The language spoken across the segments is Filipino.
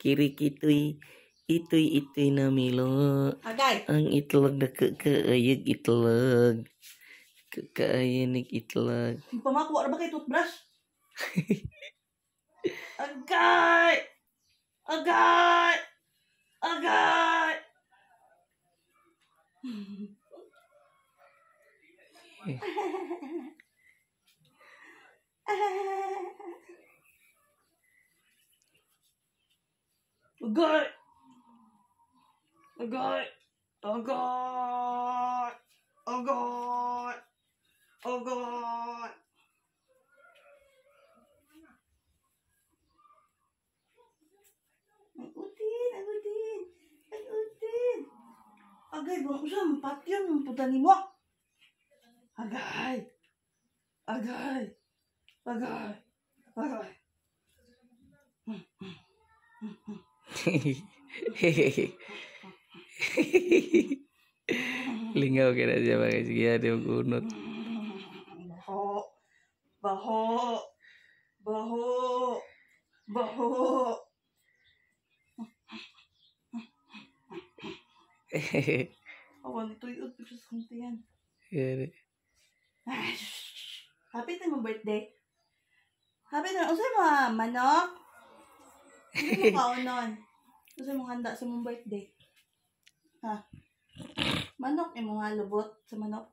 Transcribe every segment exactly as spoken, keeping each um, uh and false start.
Kirik ito'y, ito'y ito'y na milo. Agay. Ang itlog na kaayag itlog. Kaayanig itlog. Pamakuha na ba kayo toothbrush? Agay! Agay! Agay! Agay! Agay! Agay! Agay! Agay! Agutin! Agutin! Agutin! Agay! Bang usah mempatyan memputani mo! Agay! Agay! Agay! Agay! Lingaw ka na siya mga sige ada yung kunot. Baho! Baho! Baho! Baho! Awan tuyod pa sa kuntiyan. Yan. Happy na mo birthday. Happy na. Usay mo manok? Usay mo kaunon. Usay mo handa sa mong birthday. Ha? Manok eh mga lubot sa manok.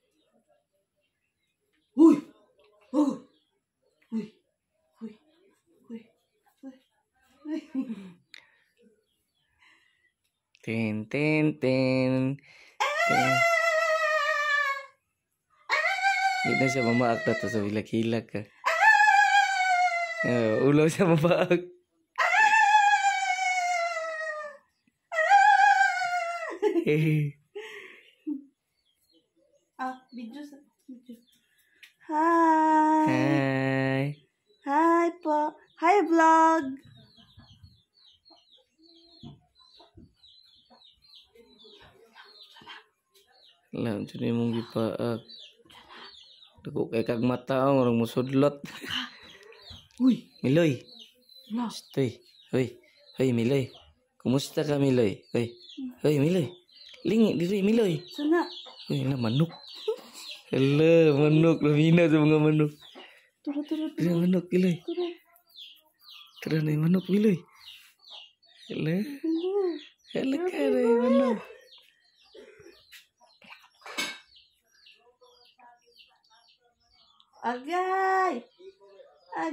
Huy! Huy! Huy! Huy! Huy! Huy! Tin, tin, tin. Tin. Hindi na siya mamaak na to sa hilak-hilak ka. Uh, ulo siya mamaak. Ah, video sa video. Hi. Hi. Hi po. Hi vlog. Alam, ito na mong gipaak. Dako kay kag mata ang orang musudlot. Uy, Miloy. no. Hoy. Hoy. Hoy Miloy. Kumusta ka Miloy? Hoy. Hoy Miloy. Lingi diri Miloy. Sana. Hoy na manok. Hala, manok lamina sa mga manok. Turo turo Diri turo. manok Miloy. Turo. Tara na yung manok Miloy. Hala. Hala ka na yung manok. Agay.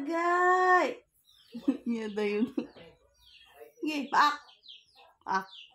Agay. Niya da yun. Sige, pak. Pak.